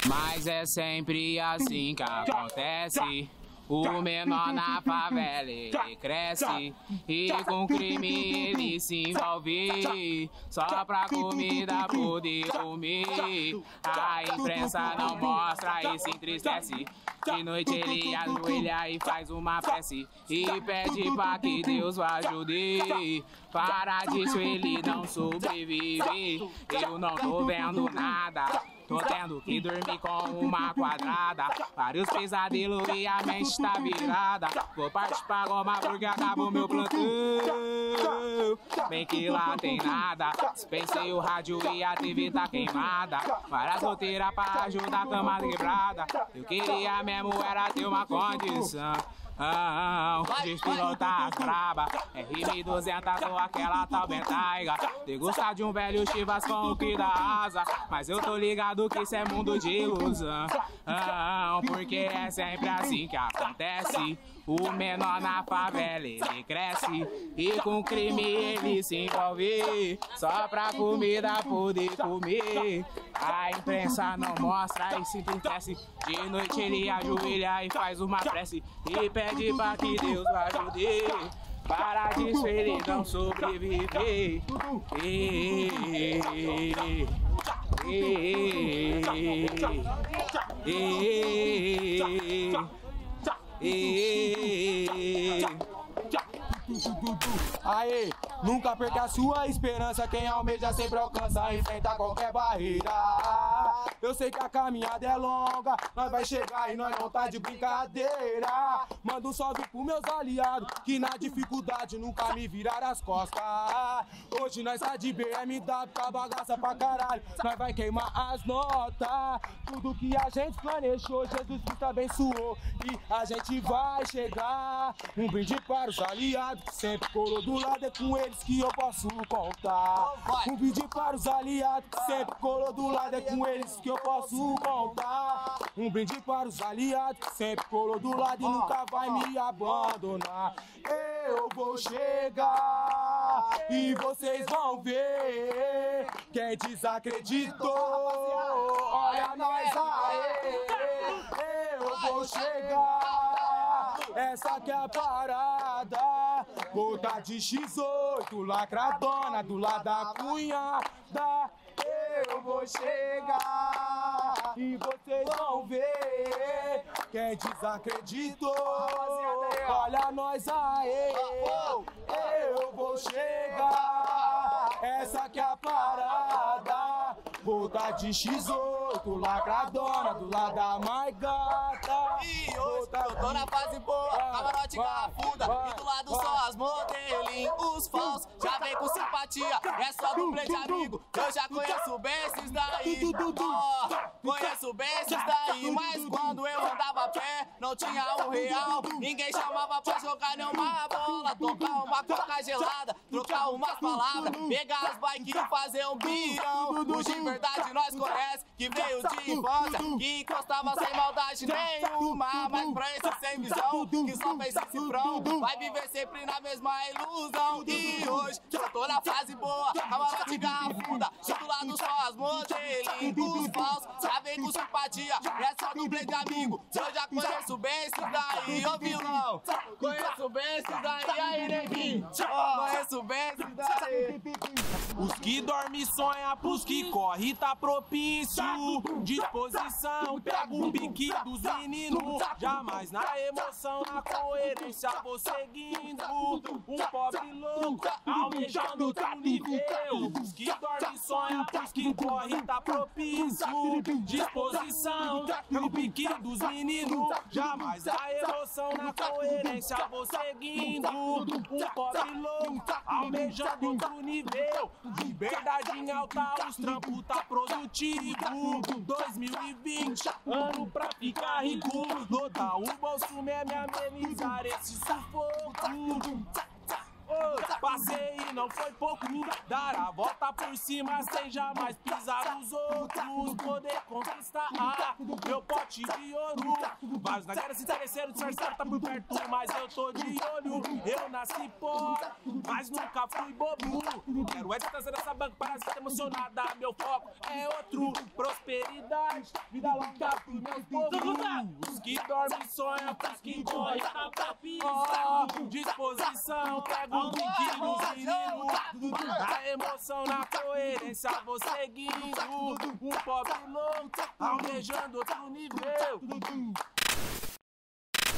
Mas é sempre assim que acontece. O menor na favela ele cresce e com crime ele se envolve, só pra comida poder comer. A imprensa não mostra e se entristece. De noite ele ajoelha e faz uma prece e pede pra que Deus o ajude. Para disso ele não sobrevive. Eu não tô vendo nada, tô tendo que dormir com uma quadrada. Vários pesadelos e a mente tá virada. Vou partir pra Goma porque acabou meu plantão. Bem que lá tem nada. Dispensei o rádio e a TV tá queimada. Várias roteiras pra ajudar a cama quebrada. Eu queria mesmo era ter uma condição de pilotar as braba. RM200 ou aquela tal Bentayga. Degustar de um velho Chivas com o que dá asa. Mas eu tô ligado que isso é mundo de ilusão, porque é sempre assim que acontece. O menor na favela ele cresce e com crime ele se envolve, só pra comida poder comer. A imprensa não mostra e se entristece. De noite ele ajoelha e faz uma prece e pede pra que Deus o ajude. Para disso ele não sobreviver. Aê, nunca perca a sua esperança. Quem almeja sempre alcança, enfrenta qualquer barreira. Eu sei que a caminhada é longa, nós vai chegar e nós não tá de brincadeira. Manda um salve pros meus aliados, que na dificuldade nunca me viraram as costas. Hoje nós tá de BMW, tá bagaça pra caralho. Nós vai queimar as notas. Tudo que a gente planejou, Jesus Cristo abençoou e a gente vai chegar. Um brinde para os aliados que sempre colou do lado, é com eles que eu posso contar. Um brinde para os aliados que sempre colou do lado, é com eles que eu posso contar. Um brinde para os aliados que sempre colou do lado e nunca vai me abandonar. Eu vou chegar e vocês vão ver. Quem desacreditou, olha nós aí. Eu vou chegar, essa que é a parada. Vou tá de X8, lacradona, do lado da cunhada. Eu vou chegar e vocês vão ver. Quem desacreditou, olha nós aí. Eu vou chegar, essa que é a parada. Vou tá de X8, lacradona, do lado da mais gata. E hoje eu tô na fase boa, camarote garrafuda. E do lado só as modelinhos, os falsos. Já vem com simpatia, é só dublê de amigo. Eu já conheço bem esses daí, conheço bem esses daí. Mas quando eu andava a pé, não tinha R$1. Ninguém chamava pra jogar nenhuma bola. Tocar uma coca gelada, trocar umas palavras, pegar as bikes e fazer um birão. Os de verdade nós conhece, que veio de infância, que encostava sem maldade nenhuma. Mas pra esse sem visão, que só fez esse cifrão, vai viver sempre na mesma ilusão. E hoje eu tô na fase boa, camarote garrafuda. Do lado só as modelinhos, os falsos, já vem com simpatia, é só dublê de amigo. Eu já conheço bem esses daí, ô vilão. Conheço bem esses daí, aí neguinho. Conheço bem esses daí. Os que dormem sonham, pros que correm tá propício. Disposição, pega o pique dos meninos. Jamais na emoção, na coerência, vou seguindo. Um pobre louco, almejando outro nível. Os que dormem sonham, pros que correm tá propício. Disposição, o pique dos meninos. Jamais na emoção, na coerência, vou seguindo. Um pobre louco, almejando outro nível. Liberdade em alta, os trampos tá produtivo. 2020, ano pra ficar rico. Lotar o bolso mesmo e amenizar esse sufoco. Passei e não foi pouco, dar a volta por cima sem jamais pisar nos outros. Poder conquistar meu pote noite de ouro. Vários na guerra se interessaram, disfarçaram, tá por perto, mas eu tô de olho. Eu nasci pobre, mas nunca fui bobo. Quero é trazer essa banca para ser emocionada. Meu foco é outro, prosperidade, vida longa pro meu povo. Os que dormem sonham, os que correm na papinha. Disposição, pego o pique nos meninos. A emoção na coerência, vou seguindo. Um pobre louco, almejando outro nível.